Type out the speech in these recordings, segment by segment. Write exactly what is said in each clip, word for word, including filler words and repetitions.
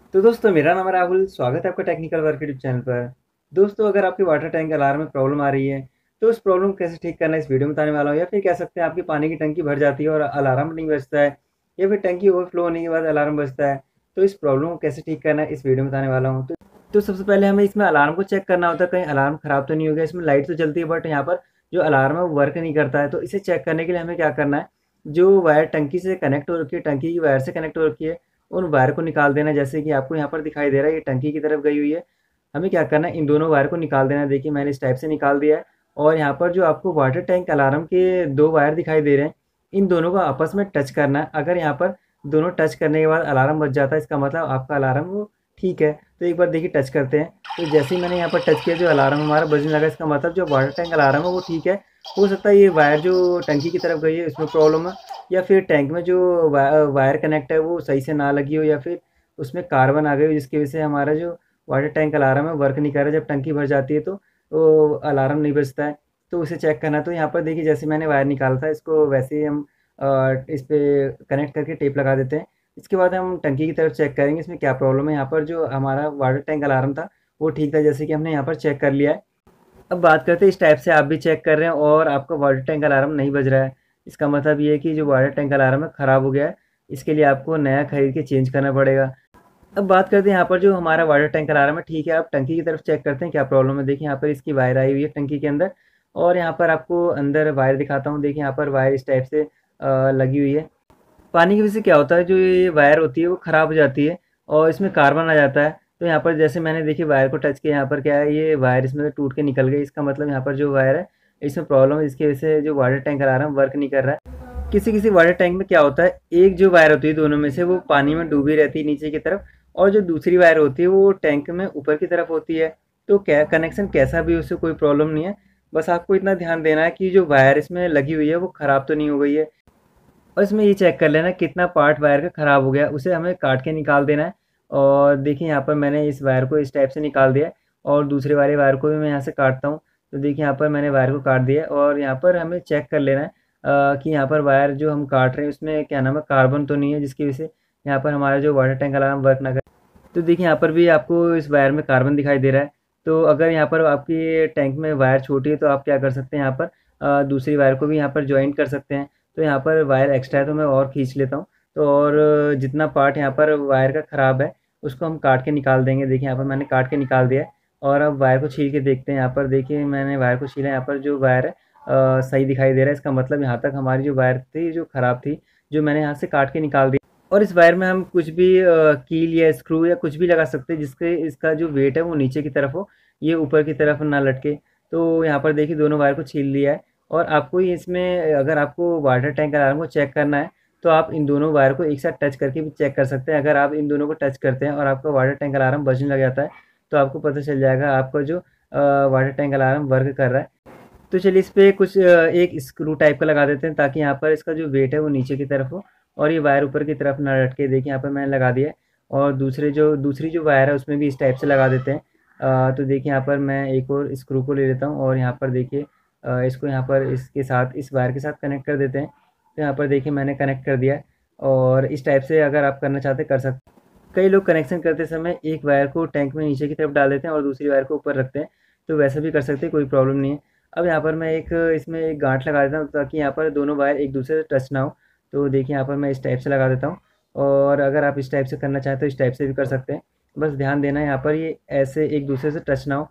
तो दोस्तों मेरा नाम है राहुल। स्वागत है आपका टेक्निकल वर्क यूट्यूब चैनल पर। दोस्तों अगर आपके वाटर टैंक अलार्म में प्रॉब्लम आ रही है तो उस प्रॉब्लम को कैसे ठीक करना है इस वीडियो में बताने वाला हूँ। या फिर कह सकते हैं आपकी पानी की टंकी भर जाती है और अलार्म नहीं बजता है, या फिर टंकी ओवरफ्लो होने के बाद अलार्म बजता है, तो इस प्रॉब्लम को कैसे ठीक करना है इस वीडियो में बताने वाला हूँ। तो, तो सबसे पहले हमें इसमें अलार्म को चेक करना होता है, कहीं अलार्म ख़राब तो नहीं हो गया। इसमें लाइट तो जलती है बट यहाँ पर जो अलार्म है वो वर्क नहीं करता है। तो इसे चेक करने के लिए हमें क्या करना है, जो वायर टंकी से कनेक्ट हो रखी है, टंकी की वायर से कनेक्ट हो रखी है, उन वायर को निकाल देना है। जैसे कि आपको यहाँ पर दिखाई दे रहा है ये टंकी की तरफ गई हुई है। हमें क्या करना है, इन दोनों वायर को निकाल देना है। देखिए मैंने इस टाइप से निकाल दिया है। और यहाँ पर जो आपको वाटर टैंक अलार्म के दो वायर दिखाई दे रहे हैं, इन दोनों को आपस में टच करना है। अगर यहाँ पर दोनों टच करने के बाद अलार्म बज जाता है, इसका मतलब आपका अलार्म वो ठीक है। तो एक बार देखिए टच करते हैं। तो जैसे ही मैंने यहाँ पर टच किया जो अलार्म हमारा बजने लगा, इसका मतलब जो वाटर टैंक अलार्म है वो ठीक है। हो सकता है ये वायर जो टंकी की तरफ गई है इसमें प्रॉब्लम है, या फिर टैंक में जो वायर कनेक्ट है वो सही से ना लगी हो, या फिर उसमें कार्बन आ गई हो, जिसकी वजह से हमारा जो वाटर टैंक अलार्म है वर्क नहीं कर रहा। जब टंकी भर जाती है तो वो अलार्म नहीं बजता है। तो उसे चेक करना, तो यहाँ पर देखिए जैसे मैंने वायर निकाला था इसको वैसे ही हम अ, इस पे कनेक्ट करके टेप लगा देते हैं। इसके बाद हम टंकी की तरफ चेक करेंगे इसमें क्या प्रॉब्लम है। यहाँ पर जो हमारा वाटर टैंक अलार्म था वो ठीक था, जैसे कि हमने यहाँ पर चेक कर लिया है। अब बात करते हैं इस टाइप से आप भी चेक कर रहे हैं और आपका वाटर टैंक अलार्म नहीं बज रहा है, इसका मतलब ये है कि जो वाटर टैंक अलार्म है ख़राब हो गया है। इसके लिए आपको नया खरीद के चेंज करना पड़ेगा। अब बात करते हैं यहाँ पर जो हमारा वाटर टैंक अलार्म है ठीक है। आप टंकी की तरफ चेक करते हैं क्या प्रॉब्लम है। देखिए यहाँ पर इसकी वायर आई हुई है टंकी के अंदर, और यहाँ पर आपको अंदर वायर दिखाता हूँ। देखिए यहाँ पर वायर इस टाइप से अ, लगी हुई है। पानी की वजह से क्या होता है, जो ये वायर होती है वो ख़राब हो जाती है और इसमें कार्बन आ जाता है। तो यहाँ पर जैसे मैंने देखिए वायर को टच किया, यहाँ पर क्या है, ये वायर इसमें से टूट के निकल गई। इसका मतलब यहाँ पर जो वायर है इसमें प्रॉब्लम है, इसकी वजह से जो वाटर टैंक अलार्म वर्क नहीं कर रहा है। किसी किसी वाटर टैंक में क्या होता है, एक जो वायर होती है दोनों में से वो पानी में डूबी रहती है नीचे की तरफ, और जो दूसरी वायर होती है वो टैंक में ऊपर की तरफ होती है। तो क्या कनेक्शन कैसा भी हो, उससे कोई प्रॉब्लम नहीं है। बस आपको इतना ध्यान देना है कि जो वायर इसमें लगी हुई है वो ख़राब तो नहीं हो गई है। और इसमें ये चेक कर लेना कितना पार्ट वायर का ख़राब हो गया, उसे हमें काट के निकाल देना है। और देखिए यहाँ पर मैंने इस वायर को इस टाइप से निकाल दिया है, और दूसरे वाले वायर को भी मैं यहाँ से काटता हूँ। तो देखिए यहाँ पर मैंने वायर को काट दिया है, और यहाँ पर हमें चेक कर लेना है अ, कि यहाँ पर वायर जो हम काट रहे हैं उसमें क्या नाम है, कार्बन तो नहीं है, जिसकी वजह से यहाँ पर हमारा जो वाटर टैंक अलार्म वर्क ना करे। तो देखिए यहाँ पर भी आपको इस वायर में कार्बन दिखाई दे रहा है। तो अगर यहाँ पर आपकी टैंक में वायर छोटी है तो आप क्या कर सकते हैं, यहाँ पर अ, दूसरी वायर को भी यहाँ पर जॉइंट कर सकते हैं। तो यहाँ पर वायर एक्स्ट्रा है तो मैं और खींच लेता हूँ। तो और जितना पार्ट यहाँ पर वायर का ख़राब है उसको हम काट के निकाल देंगे। देखिए यहाँ पर मैंने काट के निकाल दिया है। और अब वायर को छील के देखते हैं। यहाँ पर देखिए मैंने वायर को छीला, यहाँ पर जो वायर है अ, सही दिखाई दे रहा है। इसका मतलब यहाँ तक हमारी जो वायर थी जो ख़राब थी, जो मैंने यहाँ से काट के निकाल दी। और इस वायर में हम कुछ भी अ, कील या स्क्रू या कुछ भी लगा सकते हैं, जिसके इसका जो वेट है वो नीचे की तरफ हो, ये ऊपर की तरफ ना लटके। तो यहाँ पर देखिए दोनों वायर को छील लिया है। और आपको ये इसमें अगर आपको वाटर टैंक अलार्म को चेक करना है तो आप इन दोनों वायर को एक साथ टच करके भी चेक कर सकते हैं। अगर आप इन दोनों को टच करते हैं और आपका वाटर टैंक अलार्म बजने लग जाता है तो आपको पता चल जाएगा आपका जो वाटर टैंक अलार्म वर्क कर रहा है। तो चलिए इस पे कुछ अ, एक स्क्रू टाइप का लगा देते हैं, ताकि यहाँ पर इसका जो वेट है वो नीचे की तरफ हो और ये वायर ऊपर की तरफ ना लटके। देखिए यहाँ पर मैंने लगा दिया है। और दूसरे जो दूसरी जो वायर है उसमें भी इस टाइप से लगा देते हैं। अ, तो देखिए यहाँ पर मैं एक और स्क्रू को ले लेता हूँ, और यहाँ पर देखिए अ, इसको यहाँ पर इसके साथ इस वायर के साथ कनेक्ट कर देते हैं। तो यहाँ पर देखिए मैंने कनेक्ट कर दिया है। और इस टाइप से अगर आप करना चाहते कर सकते। कई लोग कनेक्शन करते समय एक वायर को टैंक में नीचे की तरफ डाल देते हैं और दूसरी वायर को ऊपर रखते हैं। तो वैसा भी कर सकते हैं, कोई प्रॉब्लम नहीं है। अब यहाँ पर मैं एक इसमें एक गांठ लगा देता हूँ, ताकि यहाँ पर दोनों वायर एक दूसरे से टच ना हो। तो देखिए यहाँ पर मैं इस टाइप से लगा देता हूँ। और अगर आप इस टाइप से करना चाहें तो इस टाइप से भी कर सकते हैं। बस ध्यान देना है यहाँ पर ये ऐसे एक दूसरे से टच ना हो।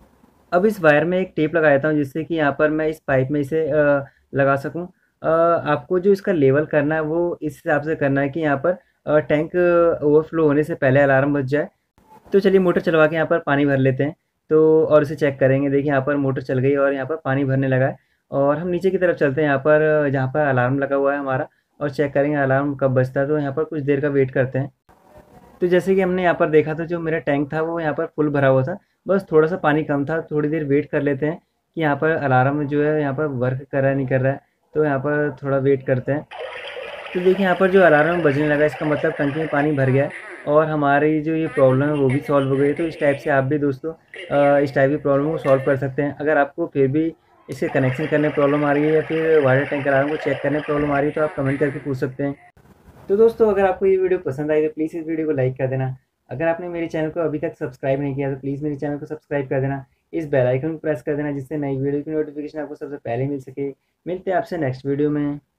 अब इस वायर में एक टेप लगा देता हूँ, जिससे कि यहाँ पर मैं इस पाइप में इसे अ, लगा सकूँ। अ, आपको जो इसका लेवल करना है वो इस हिसाब से करना है कि यहाँ पर अ, टैंक ओवरफ्लो होने से पहले अलार्म बज जाए। तो चलिए मोटर चलवा के यहाँ पर पानी भर लेते हैं। तो और इसे चेक करेंगे। देखिए यहाँ पर मोटर चल गई और यहाँ पर पानी भरने लगा है। और हम नीचे की तरफ चलते हैं, यहाँ पर जहाँ पर अलार्म लगा हुआ है हमारा, और चेक करेंगे अलार्म कब बजता है। तो यहाँ पर कुछ देर का वेट करते हैं। तो जैसे कि हमने यहाँ पर देखा था, जो मेरा टैंक था वो यहाँ पर फुल भरा हुआ था, बस थोड़ा सा पानी कम था। थोड़ी देर वेट कर लेते हैं कि यहाँ पर अलार्म जो है यहाँ पर वर्क कर रहा है नहीं कर रहा है। तो यहाँ पर थोड़ा वेट करते हैं। तो देखिए यहाँ पर जो अलार्म बजने लगा, इसका मतलब टंकी में पानी भर गया है और हमारी जो ये प्रॉब्लम है वो भी सॉल्व हो गई है। तो इस टाइप से आप भी दोस्तों अ, इस टाइप की प्रॉब्लम को सॉल्व कर सकते हैं। अगर आपको फिर भी इसे कनेक्शन करने में प्रॉब्लम आ रही है, या फिर वाटर टैंक अलार्म को चेक करने में प्रॉब्लम आ रही है, तो आप कमेंट करके पूछ सकते हैं। तो दोस्तों अगर आपको ये वीडियो पसंद आई तो प्लीज़ इस वीडियो को लाइक कर देना। अगर आपने मेरे चैनल को अभी तक सब्सक्राइब नहीं किया तो प्लीज़ मेरे चैनल को सब्सक्राइब कर देना, इस बेल आइकन को प्रेस कर देना जिससे नई वीडियो की नोटिफिकेशन आपको सबसे पहले मिल सके। मिलते हैं आपसे नेक्स्ट वीडियो में।